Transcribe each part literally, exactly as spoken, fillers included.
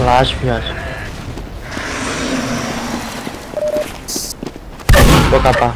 Relaxa, fiado. Vou capar.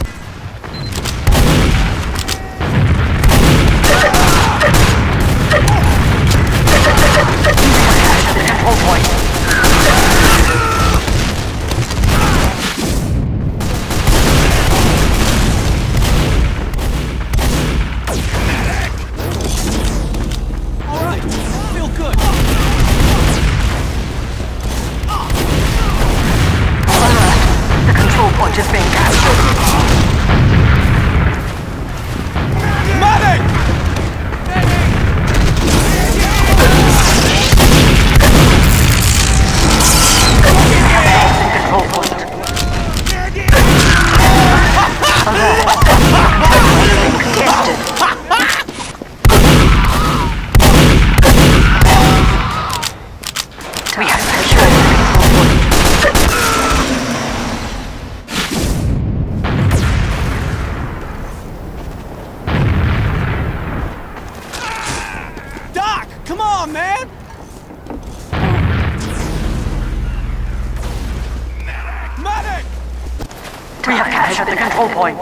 We have captured the control point.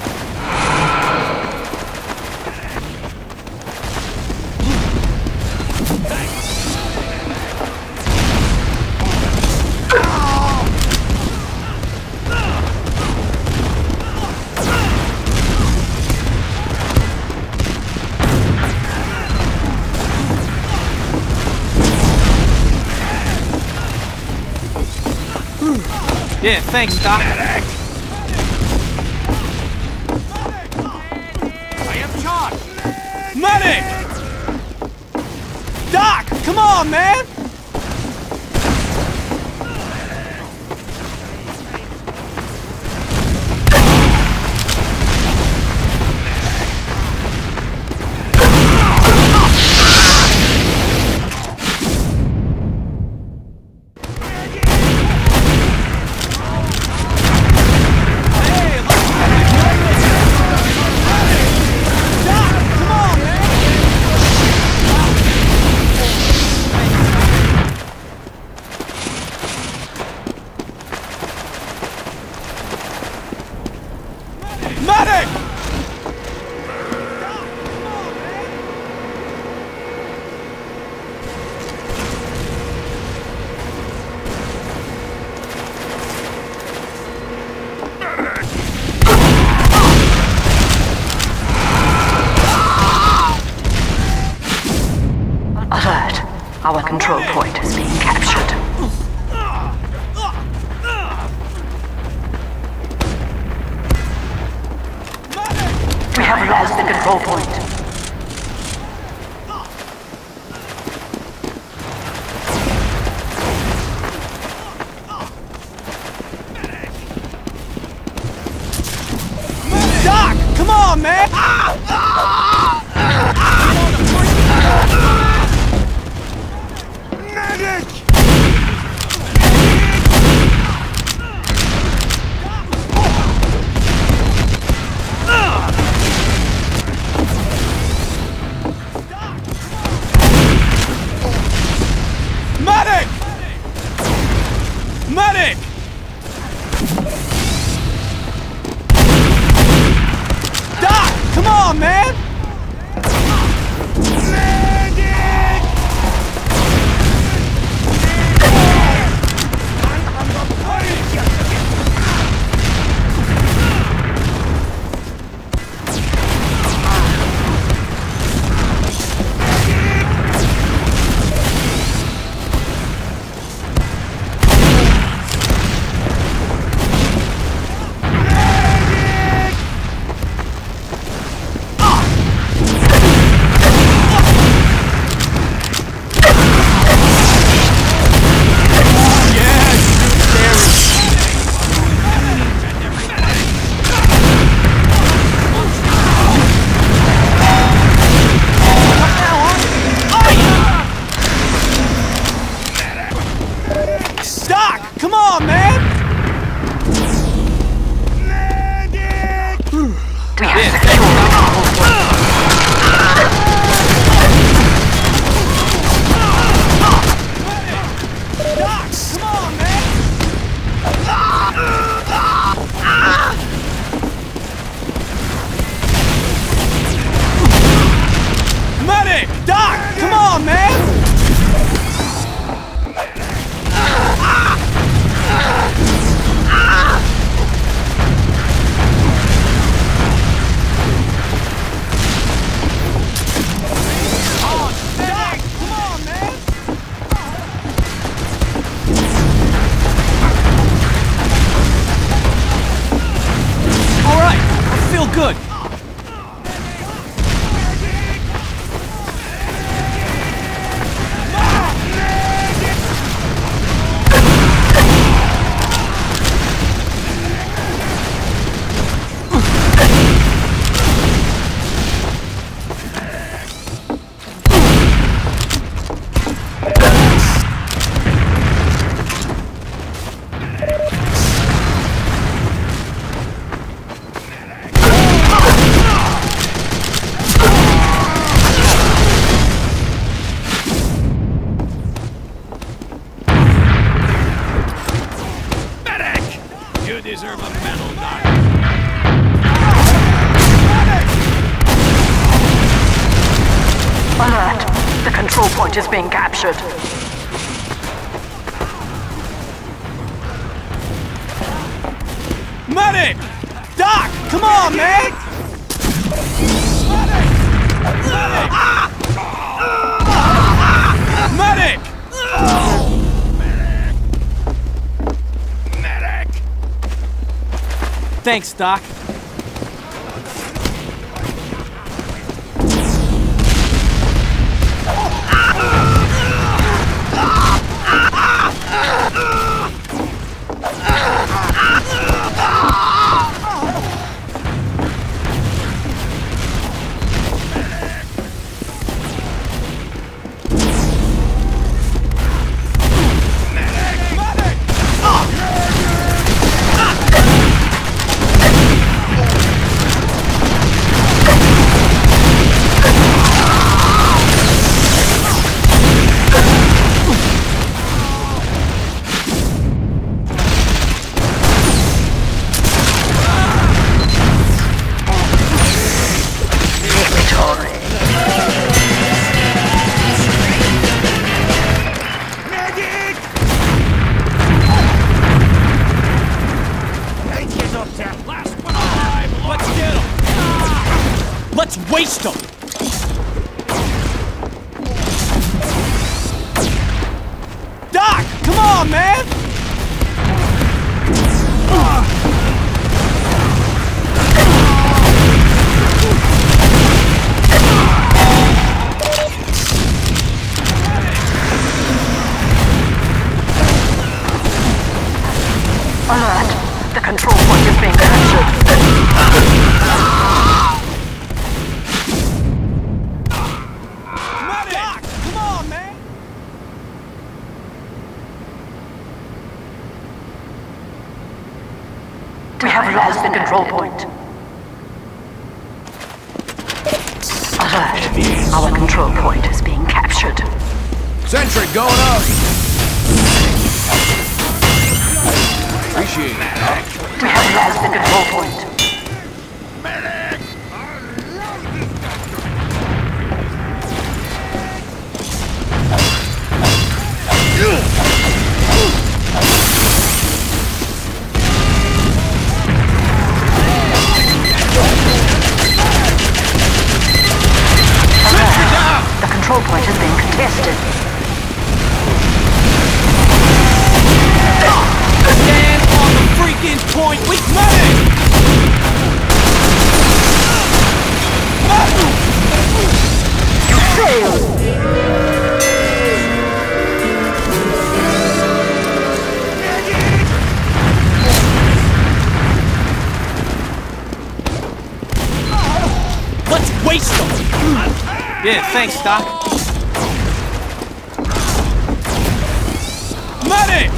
Yeah, thanks, Doc. I am charged. Medic! Doc, come on, man! Alert. Our control point is being captured. We have lost the control point. Doc, come on, man! Medic! Medic! Doc, come on, man! You deserve a medal, Doc. Alert! The control point is being captured. Medic! Doc, come on, man! Medic! Medic! Medic! Thanks, Doc. Let's waste them! Doc, come on, man! Alert! The control point is being captured. Doc, come on, man! We have lost the control point. Alert! Our control point is being captured. Sentry going up! Appreciate it. We have lost the control point. Medic! The control point is being contested. Stand on the freaking point with medic! You failed! Let's waste them! Yeah, thanks, Doc. Medic!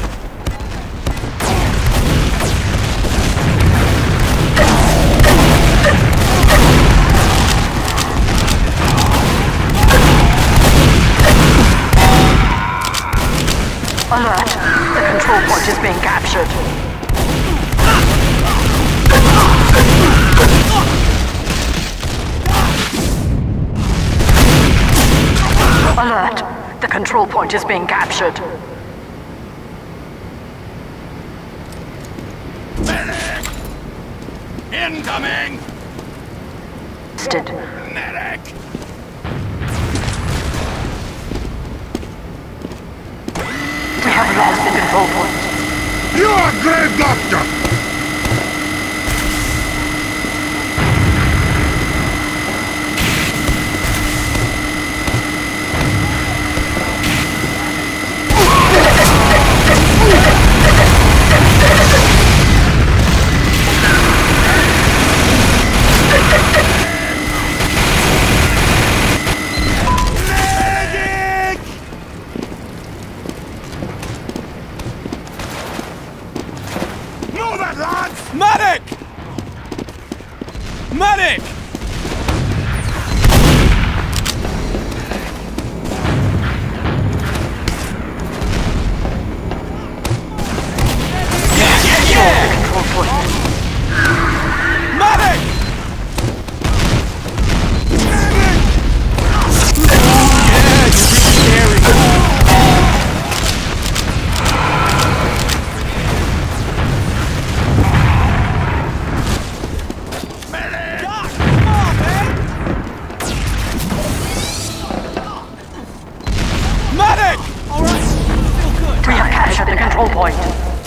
Alert! The control point is being captured. Alert! The control point is being captured. Medic! Incoming! Stood. Medic! We have lost the control point. You are a great doctor! Medic! Medic! The control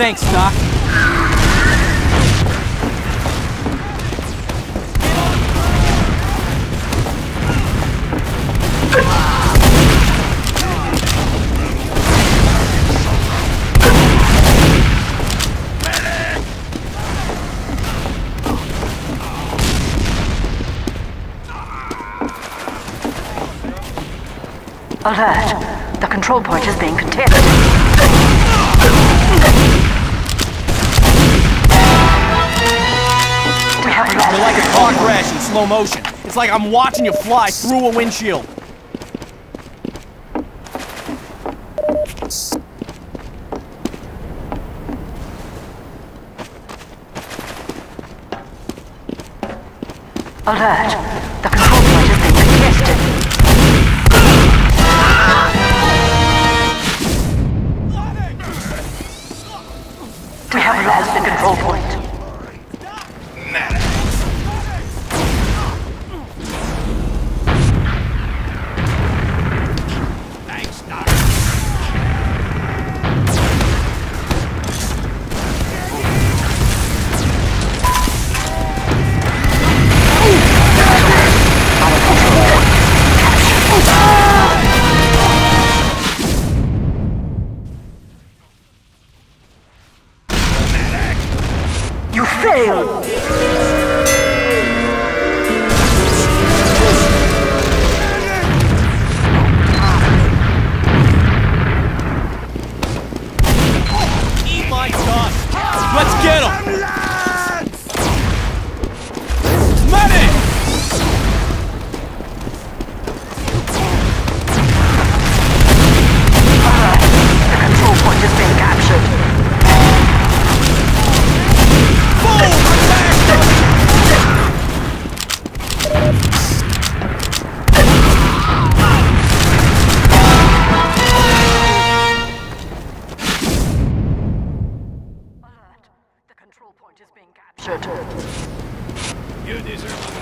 Thanks, Doc. Alert! The control point is being contested. We have You're lost like the a car crash in slow motion. It's like I'm watching you fly through a windshield. Alert! The control point is being contested. We have lost the control point. Thanks, Doc. You failed! Eat my dust. Let's get him. Medic! The control point is being captured. The control point is being captured. You deserve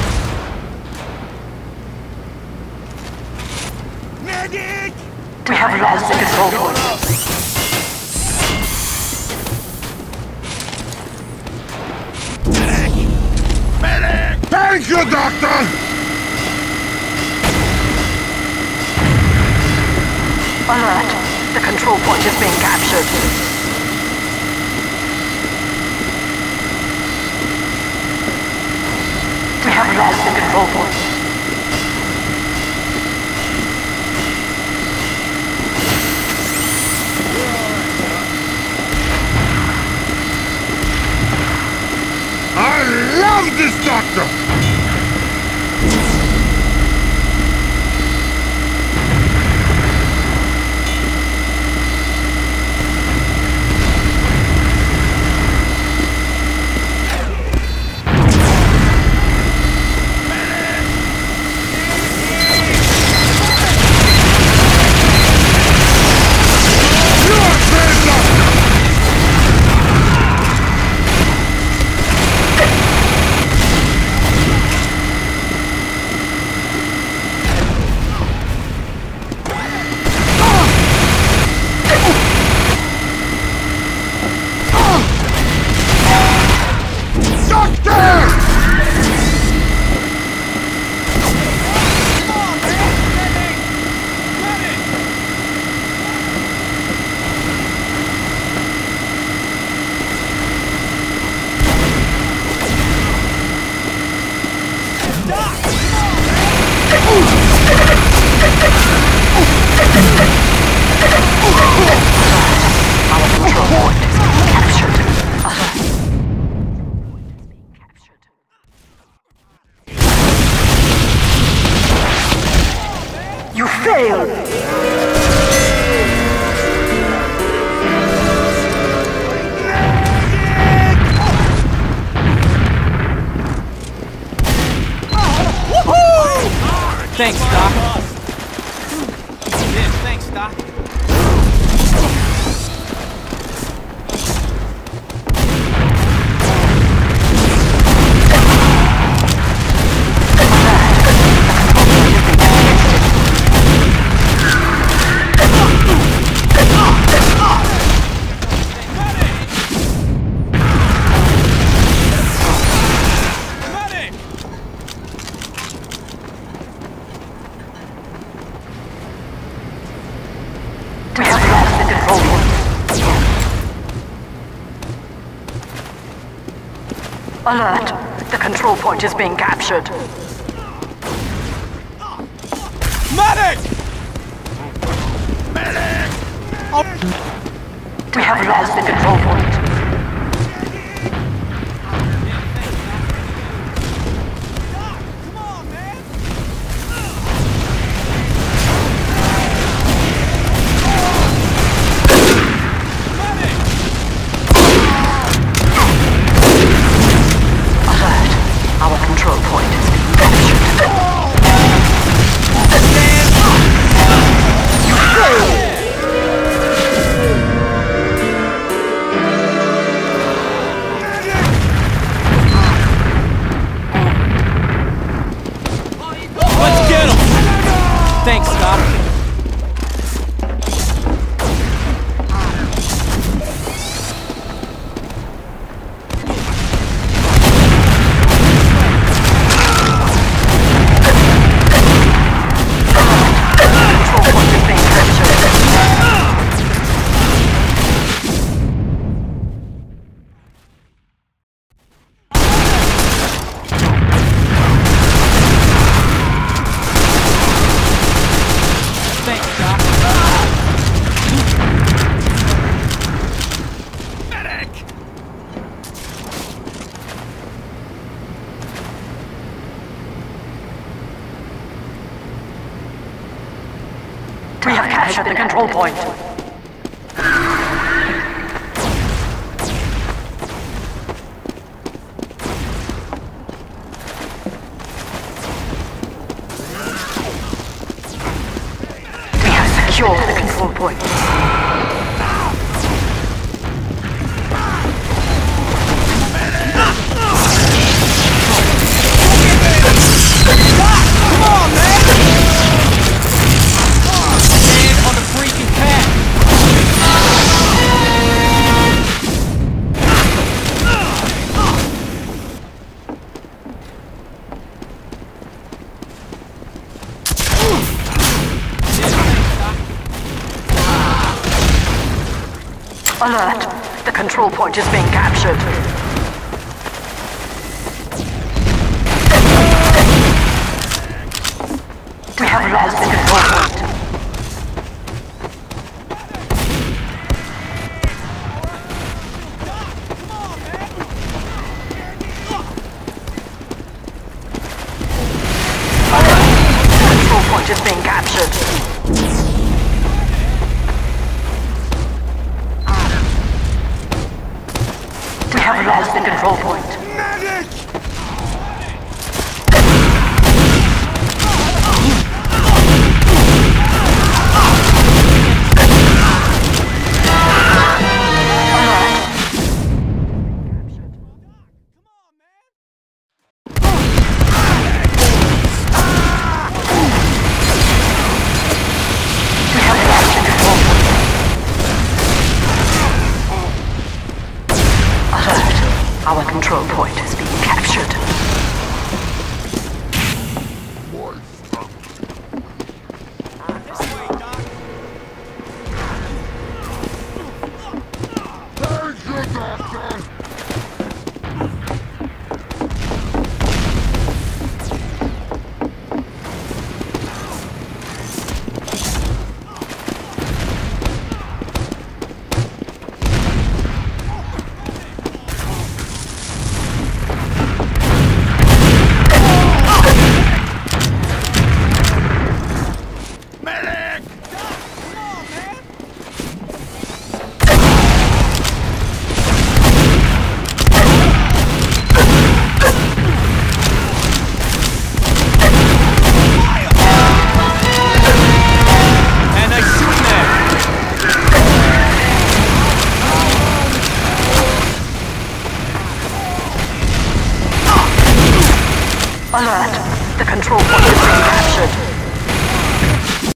a medic! We have lost the control point. Medic! Thank you, Doctor! Alert! The control point is being captured. We have lost the control point. I love this Doctor! You failed! Thanks, Doc. Yeah, thanks, Doc. Alert! The control point is being captured. Medic! Medic! We have lost the control point. Our control point has been captured. Let's get him! Thanks, Doc. We have captured the control point. We have secured the control point. Come on, man! Stand on the freaking path! Alert! The control point is being captured. We have lost the control point. The control point is being captured. We have lost the control point. Medic! Our control point has been captured. Thank you, Doctor! Alert! The control point is being